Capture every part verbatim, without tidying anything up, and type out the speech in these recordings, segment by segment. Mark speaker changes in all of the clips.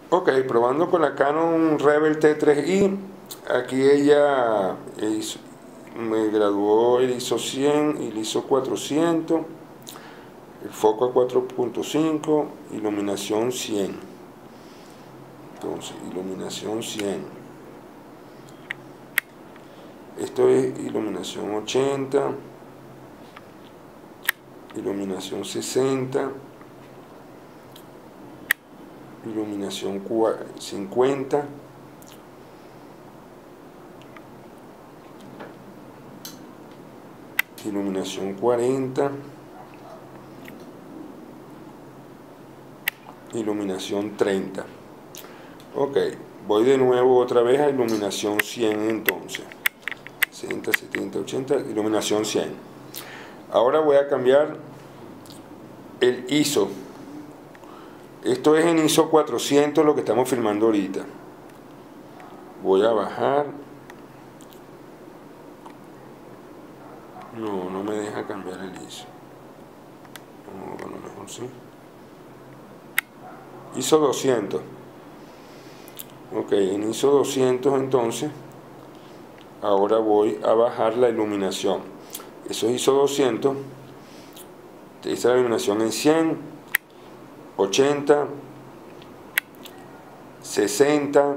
Speaker 1: Ok, probando con la Canon Rebel T tres i. Aquí ella hizo, me graduó el ISO cien y el ISO cuatrocientos, el foco a cuatro punto cinco, iluminación cien. Entonces, iluminación cien. Esto es iluminación ochenta, iluminación sesenta, iluminación cincuenta, iluminación cuarenta, iluminación treinta. Ok, voy de nuevo otra vez a iluminación cien entonces. sesenta, setenta, ochenta, iluminación cien. Ahora voy a cambiar el ISO. Esto es en ISO cuatrocientos lo que estamos filmando ahorita. Voy a bajar. No, no me deja cambiar el ISO. No, a lo mejor sí. ISO doscientos. Ok, en ISO doscientos entonces, ahora voy a bajar la iluminación. Eso es ISO doscientos. Esta es la iluminación en cien, ochenta, sesenta,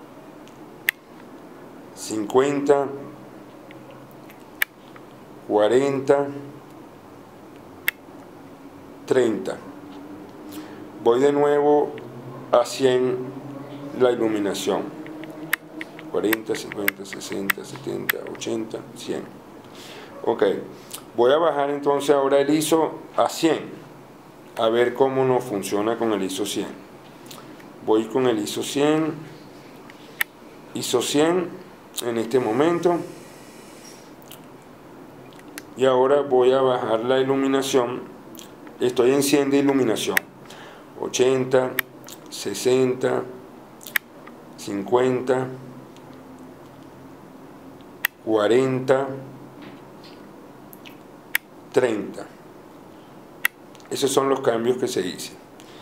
Speaker 1: cincuenta, cuarenta, treinta. Voy de nuevo a cien la iluminación. cuarenta, cincuenta, sesenta, setenta, ochenta, cien. Ok, voy a bajar entonces ahora el ISO a cien, a ver cómo nos funciona con el ISO cien. Voy con el ISO cien, ISO cien en este momento, y ahora voy a bajar la iluminación. Estoy en cien de iluminación, ochenta, sesenta, cincuenta, cuarenta, treinta. Esos son los cambios que se hizo.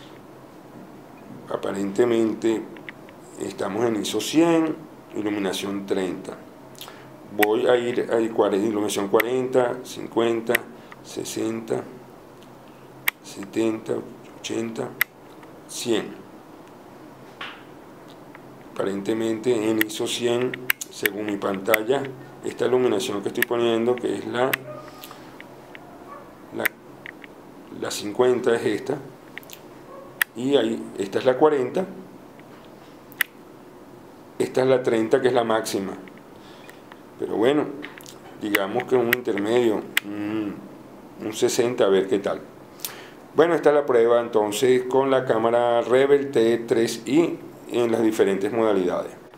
Speaker 1: Aparentemente estamos en ISO cien, iluminación treinta. Voy a ir a iluminación cuarenta, cincuenta, sesenta, setenta, ochenta, cien. Aparentemente en ISO cien, según mi pantalla, esta iluminación que estoy poniendo, que es la la, la cincuenta, es esta, y ahí esta es la cuarenta, esta es la treinta, que es la máxima. Pero bueno, digamos que un intermedio, un, un sesenta, a ver qué tal. Bueno, esta es la prueba entonces con la cámara Rebel T tres i en las diferentes modalidades.